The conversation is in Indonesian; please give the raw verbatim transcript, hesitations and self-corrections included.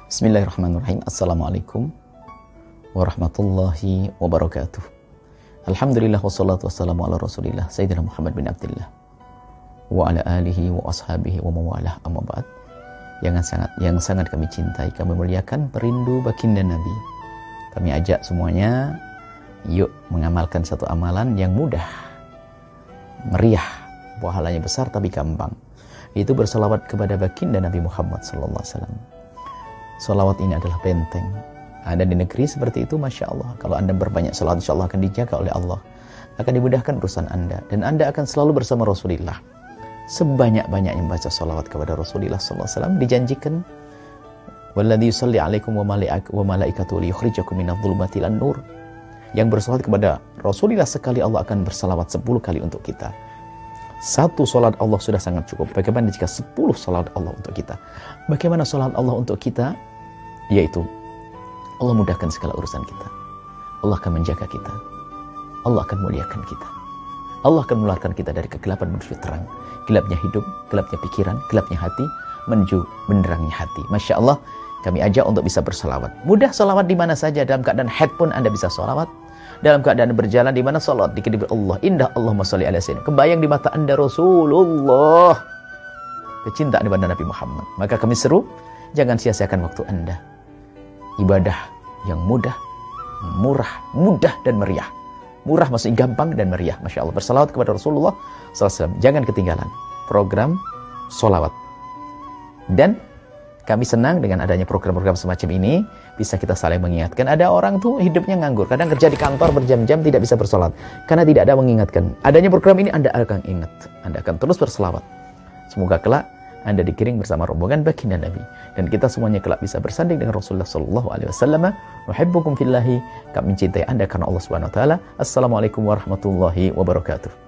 Bismillahirrahmanirrahim. Assalamualaikum warahmatullahi wabarakatuh. Alhamdulillah wassalatu wassalamu ala rasulillah Sayyidina Muhammad bin Abdullah wa ala alihi wa ashabihi wa mawalah, amma ba'd. Yang sangat yang sangat kami cintai, kami muliakan perindu baginda Nabi. Kami ajak semuanya, yuk mengamalkan satu amalan yang mudah, meriah, pahalanya besar tapi gampang. Itu berselawat kepada baginda Nabi Muhammad sallallahu alaihi wasallam. Salawat ini adalah benteng. Ada di negeri seperti itu, Masya Allah. Kalau Anda berbanyak salawat, insya Allah akan dijaga oleh Allah. Akan dimudahkan urusan Anda. Dan Anda akan selalu bersama Rasulullah. Sebanyak-banyak yang baca salawat kepada Rasulullah sallallahu alaihi wasallam dijanjikan, Walladzi yusalli alaikum wa malaikatuhu liyukhrijakum minadh dhulumati ilan nur. Yang bersalawat kepada Rasulullah sekali, Allah akan bersalawat sepuluh kali untuk kita. Satu salat Allah sudah sangat cukup. Bagaimana jika sepuluh salat Allah untuk kita? Bagaimana salat Allah untuk kita? Yaitu Allah mudahkan segala urusan kita. Allah akan menjaga kita. Allah akan muliakan kita. Allah akan mengeluarkan kita dari kegelapan menuju terang. Gelapnya hidup, gelapnya pikiran, gelapnya hati, menuju benderangnya hati. Masya Allah, kami ajak untuk bisa bersalawat. Mudah salawat di mana saja. Dalam keadaan head pun Anda bisa salawat. Dalam keadaan berjalan di mana salat dikit Allah, indah Allahumma sholli ala sayyidina. Kebayang di mata Anda Rasulullah, kecintaan kepada Nabi Muhammad. Maka kami seru, jangan sia-siakan waktu Anda. Ibadah yang mudah, murah, mudah dan meriah. Murah maksudnya gampang dan meriah. Masya Allah, bersalawat kepada Rasulullah sallallahu alaihi wasallam. Jangan ketinggalan program solawat. Dan kami senang dengan adanya program-program semacam ini, bisa kita saling mengingatkan. Ada orang tuh hidupnya nganggur, kadang kerja di kantor berjam-jam tidak bisa bersolat, karena tidak ada mengingatkan. Adanya program ini Anda akan ingat, Anda akan terus berselawat. Semoga kelak Anda dikiring bersama rombongan baginda Nabi, dan kita semuanya kelak bisa bersanding dengan Rasulullah Sallallahu Alaihi Wasallam. Nuhibbukum fillahi, kami mencintai Anda karena Allah Subhanahu Wa Taala. Assalamualaikum warahmatullahi wabarakatuh.